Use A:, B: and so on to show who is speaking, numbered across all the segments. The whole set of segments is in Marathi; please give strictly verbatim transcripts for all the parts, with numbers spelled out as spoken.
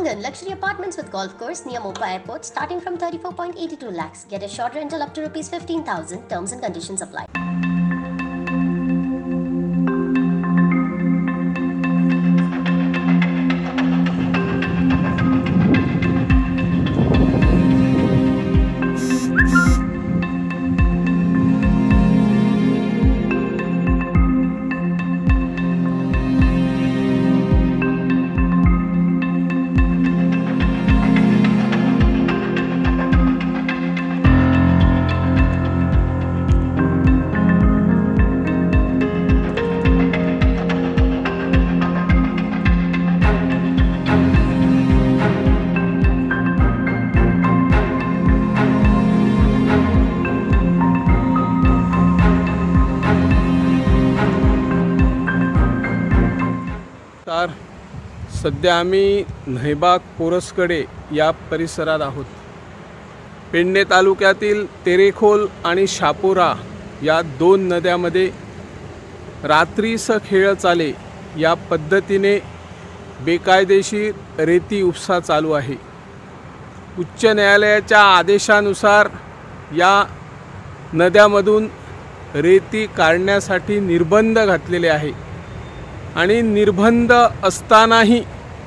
A: Angan luxury apartments with golf course near Mopa Airport starting from thirty-four point eight two lakhs. Get a short rental up to rupees fifteen thousand. Terms and conditions apply.
B: सध्या आम्ही नहिबाग पोरसकडे या परिसरात आहोत। पेडणे तालुक्यातील तेरेखोल आणि शापोरा या दोन नद्यामध्ये रात्रीस खेळ चाले या पद्धतीने बेकायदेशीर रेती उपसा चालू आहे। उच्च न्यायालयाच्या आदेशानुसार या नद्यामधून रेती काढण्यासाठी निर्बंध घातलेले आहे आणि निर्बंध असतानाही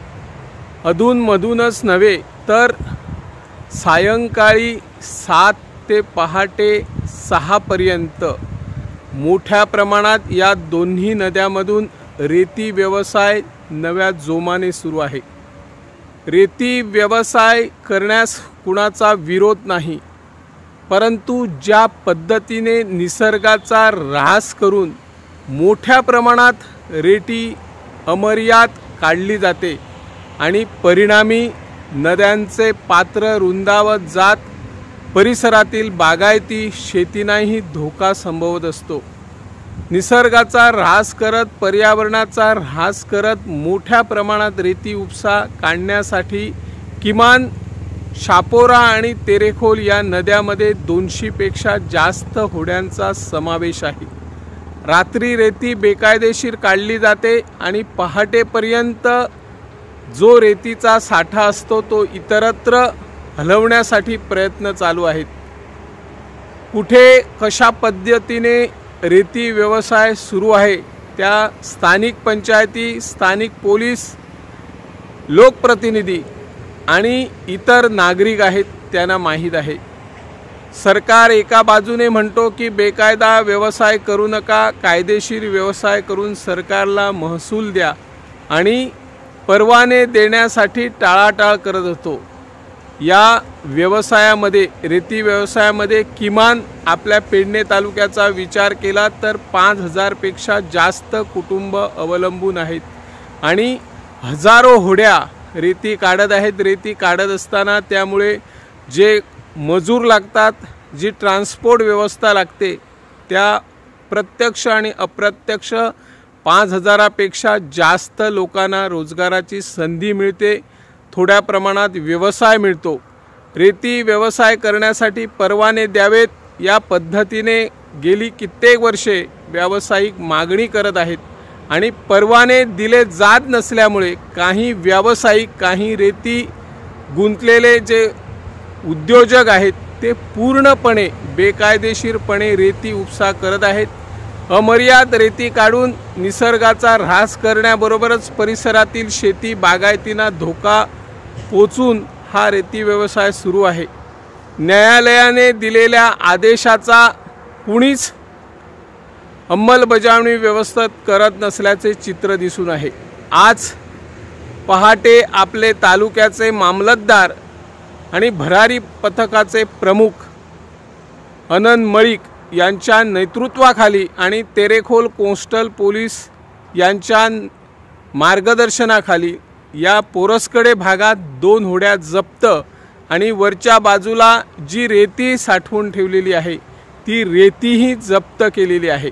B: अधूनमधूनच नव्हे तर सायंकाळी सात ते पहाटे सहा पर्यंत मोठ्या प्रमाणात या दोन्ही नद्यामधून रेती व्यवसाय नव्या जोमाने सुरू आहे। रेती व्यवसाय करण्यास कुणाचा विरोध नाही, परंतु ज्या पद्धतीने निसर्गाचा ऱ्हास करून मोठ्या प्रमाणात रेती अमर्याद काढली जाते आणि परिणामी नद्यांचे पात्र रुंदावत जात परिसरातील बागायती शेतींनाही धोका संभवत असतो। निसर्गाचा ऱ्हास करत, पर्यावरणाचा ऱ्हास करत मोठ्या प्रमाणात रेती उपसा काढण्यासाठी किमान शापोरा आणि तेरेखोल या नद्यामध्ये दोनशे पेक्षा जास्त होड्यांचा समावेश आहे। रात्री रेती बेकायदेशीर काढली जाते आणि पहाटेपर्यंत जो रेतीचा साठा असतो तो इतरत्र हलवण्यासाठी प्रयत्न चालू आहेत। कुठे कशा पद्धतीने रेती व्यवसाय सुरू आहे त्या स्थानिक पंचायती, स्थानिक पोलीस, लोकप्रतिनिधी आणि इतर नागरिक आहेत त्यांना माहीत आहे। सरकार एका बाजूने म्हणतो की बेकायदा व्यवसाय करू नका, कायदेशीर व्यवसाय करून सरकारला महसूल द्या आणि परवाने देण्यासाठी टाळाटाळ करत होतो। या व्यवसायामध्ये, रेती व्यवसायामध्ये किमान आपल्या पेडणे तालुक्याचा विचार केला तर पाच हजार पेक्षा जास्त कुटुंब अवलंबून आहेत आणि हजारो होड्या रेती काढत आहेत। रेती काढत असताना त्यामुळे जे मजूर लागतात, जी ट्रान्सपोर्ट व्यवस्था लागते, त्या प्रत्यक्ष आणि अप्रत्यक्ष पाच हजारापेक्षा जास्त लोकांना रोजगाराची संधी मिळते, थोड्या प्रमाणात व्यवसाय मिळतो। रेती व्यवसाय करण्यासाठी परवाने द्यावेत या पद्धतीने गेली कित्येक वर्षे व्यावसायिक मागणी करत आहेत आणि परवाने दिले जात नसल्यामुळे काही व्यावसायिक, काही रेती गुंतलेले जे उद्योजक आहेत ते पूर्णपणे बेकायदेशीरपणे रेती उपसा करत आहेत। अमर्याद रेती काढून निसर्गाचा ऱ्हास करण्याबरोबरच परिसरातील शेती बागायतींना धोका पोचून हा रेती व्यवसाय सुरू आहे। न्यायालयाने दिलेल्या आदेशाचा कुणीच अंमलबजावणी व्यवस्थित करत नसल्याचे चित्र दिसून आहे। आज पहाटे आपले तालुक्याचे मामलतदार आणि भरारी पथकाचे प्रमुख अनंत मळिक यांच्या नेतृत्वाखाली आणि तेरेखोल कोस्टल पोलीस यांच्या मार्गदर्शनाखाली या पोरसकडे भागात दोन होड्या जप्त आणि वरच्या बाजूला जी रेती साठवून ठेवलेली आहे ती रेतीही जप्त केलेली आहे।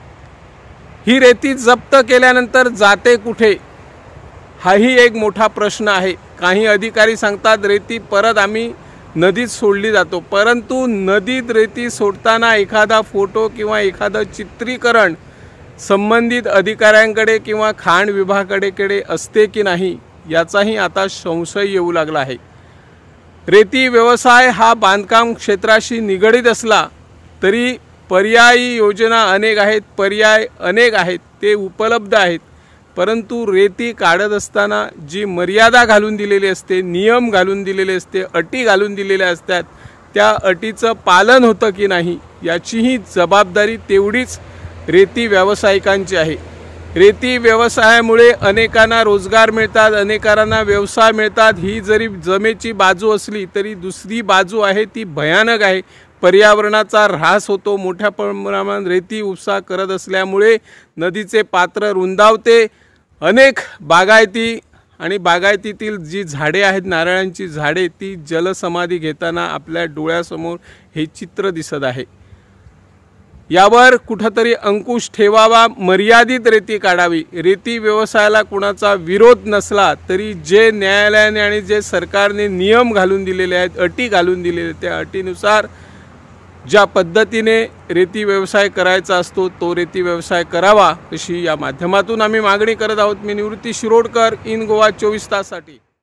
B: ही रेती जप्त केल्यानंतर जाते कुठे हाही एक मोठा प्रश्न आहे। काही अधिकारी सांगतात रेती परत आम्ही नदीत सोडली जातो, परंतु नदीत रेती सोडताना एखादा फोटो किंवा एखादं चित्रीकरण संबंधित अधिकाऱ्यांकडे किंवा खाण विभागाकडे असते की नाही याचाही आता संशय येऊ लागला आहे। रेती व्यवसाय हा बांधकाम क्षेत्राशी निगडित असला तरी पर्यायी योजना अनेक आहेत, पर्याय अनेक आहेत, ते उपलब्ध आहेत, परंतु रेती काढत असताना जी मर्यादा घालून दिलेली असते, नियम घालून दिलेले असते, अटी घालून दिलेल्या असतात, त्या अटीचं पालन होतं की नाही याचीही जबाबदारी तेवढीच रेती व्यावसायिकांची आहे। रेती व्यवसायामुळे अनेकांना रोजगार मिळतात, अनेकांना व्यवसाय मिळतात। ही जरी जमेची बाजू असली तरी दुसरी बाजू आहे ती भयानक आहे। पर्यावरणाचा ऱ्हास होतो, मोठ्या प्रमाणात रेती उपसा करत असल्यामुळे नदीचे पात्र रुंदावते। अनेक बागायती आणि बागायतीतील जी झाडे आहेत, नारळांची झाडे, ती जलसमाधी घेताना आपल्या डोळ्यासमोर हे चित्र दिसत आहे। यावर कुठेतरी अंकुश ठेवावा, मर्यादित रेती काढावी। रेती व्यवसायाला कुणाचा विरोध नसला तरी जे न्यायालयाने आणि जे सरकारने नियम घालून दिलेले आहेत, अटी घालून दिलेले, त्या अटीनुसार ज्या पद्धतीने रेती व्यवसाय करायचा असतो तो रेती व्यवसाय करावा, अशी या माध्यमातून आम्ही मागणी करत आहोत। मी निवृत्ती शिरोडकर, इन गोवा चोवीस ताससाठी।